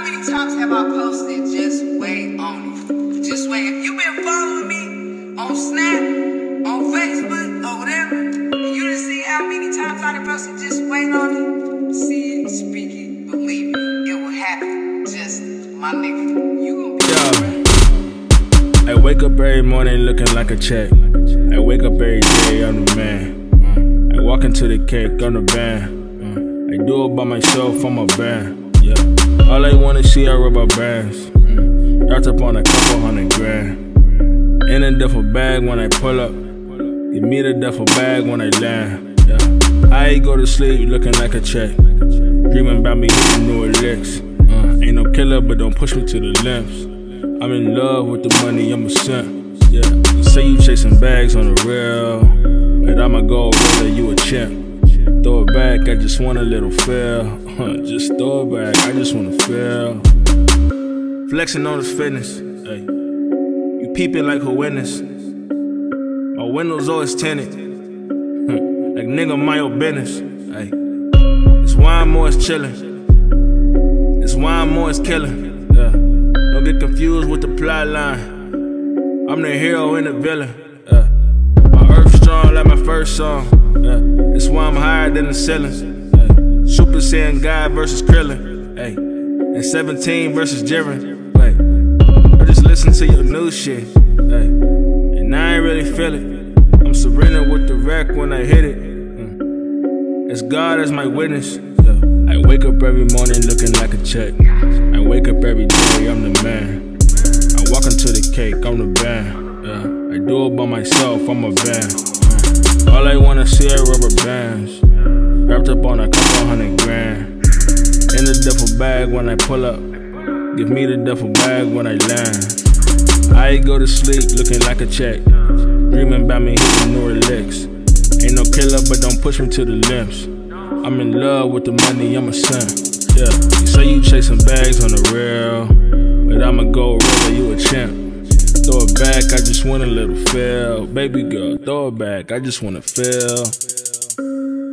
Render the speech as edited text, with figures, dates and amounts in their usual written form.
how many times have I posted just wait on it? Just wait. If you've been following me on Snap, on Facebook, or whatever, and you didn't see how many times I done posted just wait on it, see it, speak it, believe it, it will happen. Just, my nigga, you gonna be I wake up every morning looking like a check. I wake up every day, I'm the man. I walk into the cake, I'm the band. I do it by myself, I'm a band. Yeah. All I wanna see are rubber bands. Wrapped up on a couple $100 grand. In a duffel bag when I pull up. Give me the duffel bag when I land. Yeah. I go to sleep looking like a check. Dreaming about me getting newer licks. Ain't no killer, but don't push me to the limbs. I'm in love with the money, I'm a simp. Yeah. You say you chasing bags on the real, but I'ma go whether you a chimp. Throw it back, I just want a little feel. Just throw it back, I just wanna feel. Flexing on this fitness, ay. You peeping like a witness. My windows always tinted. Like nigga, mind your business, ay. It's why I'm always chillin'. It's why I'm always killin', yeah. Don't get confused with the plot line. I'm the hero and the villain, yeah. My earth strong like my first song, yeah. That's why I'm higher than the ceilings, yeah. Super Saiyan God versus Krillin, hey. And 17 versus Jiren, hey. I just listen to your new shit, hey. And I ain't really feel it. I'm surrendering with the wreck when I hit it. It's God as my witness, yeah. I wake up every morning looking like a check. I wake up every day, I'm the man. I walk into the cake, I'm the band, yeah. I do it by myself, I'm a band. All I wanna see are rubber bands. Wrapped up on a couple $100 grand. In the duffel bag when I pull up. Give me the duffel bag when I land. I go to sleep looking like a check. Dreaming about me hitting newer licks. Ain't no killer, but don't push me to the limbs. I'm in love with the money, I'm a simp. Yeah, you say you chasing bags on the real, but I'ma go whether you a chimp. Throw it back, I just want a little feel. Baby girl, throw it back, I just wanna feel.